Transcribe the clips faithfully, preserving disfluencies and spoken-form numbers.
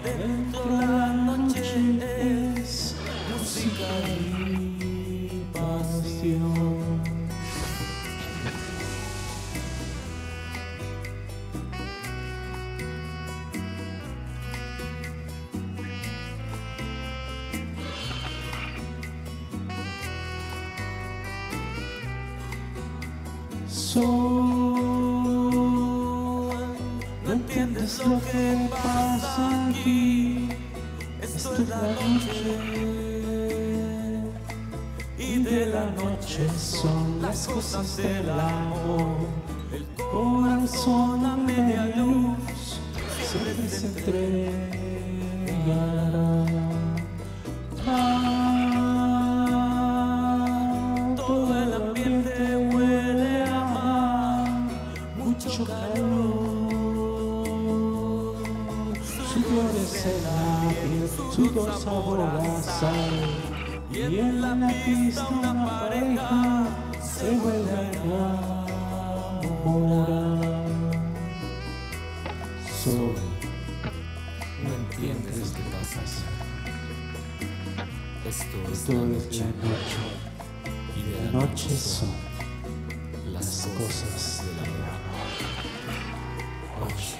adentro la noche es música y pasión. Sol, no entiendes lo que pasa aquí. Esto es la noche y de la noche son las cosas del amor. El corazón a media luz siempre se entregará. Ah, todo el ambiente huele a mar, mucho calor. Su flor es el ápice, su sabor a sal. Y en la pista una pareja se vuelve a enamorar. Sol, no entiendes lo que pasa. Esto es la noche y de la noche son las cosas del amor. Oye.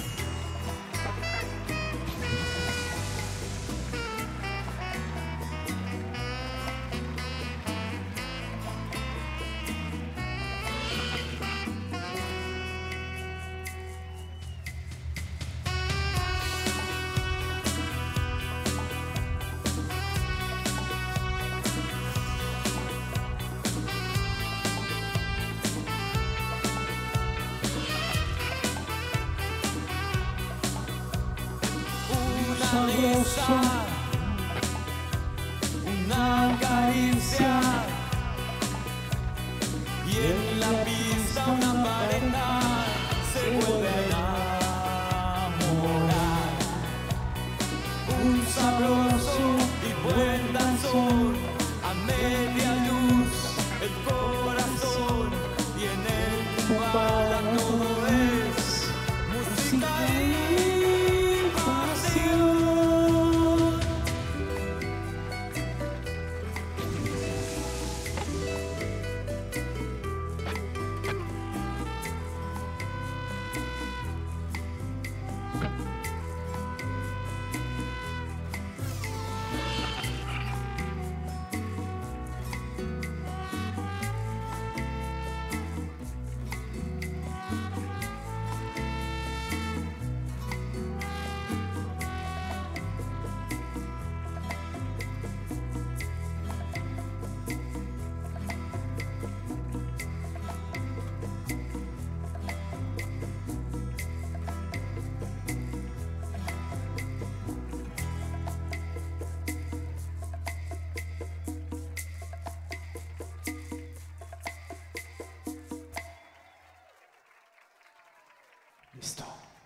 Sabrosa, una caricia y en la pista una pareja se vuelve a enamorar. Un sabroso y buen danzón a media luz, el corazón y en el Kumbala todo es música y pasión. Listo.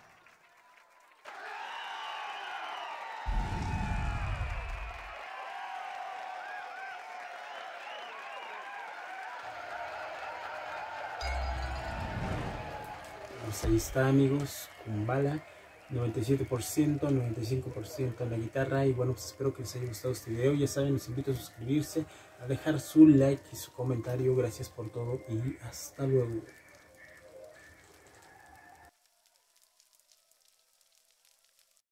Pues ahí está, amigos, Kumbala, noventa y siete por ciento, noventa y cinco por ciento en la guitarra. Y bueno, pues espero que les haya gustado este video. Ya saben, los invito a suscribirse, a dejar su like y su comentario. Gracias por todo y hasta luego.